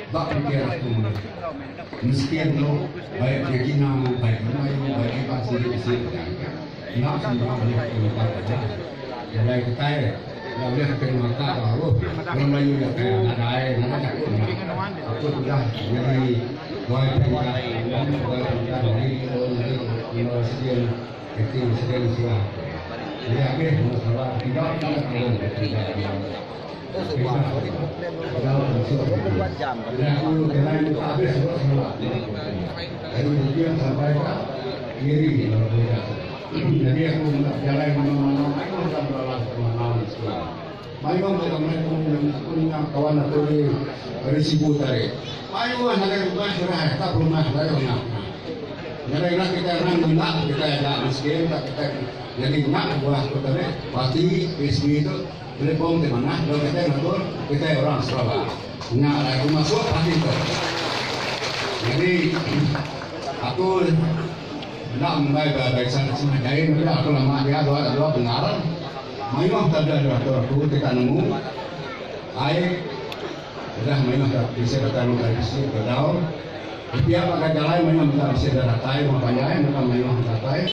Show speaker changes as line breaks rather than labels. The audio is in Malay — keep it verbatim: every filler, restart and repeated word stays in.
bak pikir aku miskin lo baik kekina baik mayu baik pasir pasir nak semua banyak tempat aja mulai kita ya boleh ke mata baru orang Melayu yang kaya ada air ada tak aku sudah jadi baik baik dari universiti itu sekian semua jadi akhir masalah tidak tidak kemudian sampai kiri jadi aku jalan mana-mana aku akan berlalu kemana-mana mayu teman-teman punya kawan atau di risiko tarik mayu ada bukan surah tak rumah lain nak jadi kita orang nak kita ada miskin kita jadi nak buah kita ni pasti miskin itu telepon di mana kalau kita ngatur kita orang Sarawak nak aku masuk pasti itu jadi aku nak mulai baik sana sini jadi aku lama dia dua dua benar memang tak ada dua aku kita nemu air sudah memang tak bisa kita nemu dari sini ke daun tapi apa jalan memang tak bisa daratai makanya memang memang daratai